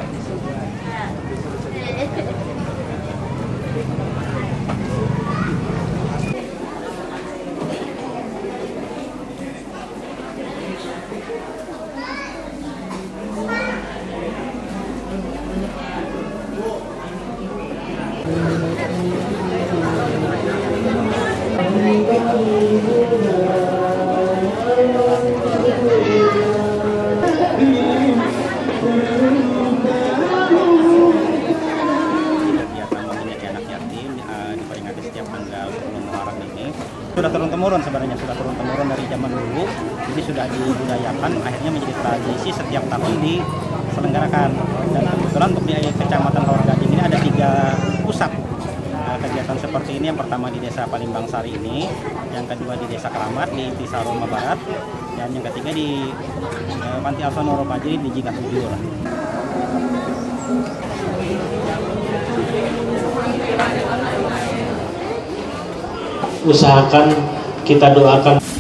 Sudah turun-temurun sebenarnya, sudah turun-temurun dari zaman dulu, jadi sudah dibudayakan, akhirnya menjadi tradisi setiap tahun diselenggarakan. Dan kebetulan untuk di Kecamatan Rawagading ini ada 3 pusat kegiatan seperti ini. Yang pertama di Desa Palimbang Sari ini, yang kedua di Desa Keramat di Tisaroma Barat, dan yang ketiga di Panti Asuhan Woropajiri di Jigabujur. Usahakan kita doakan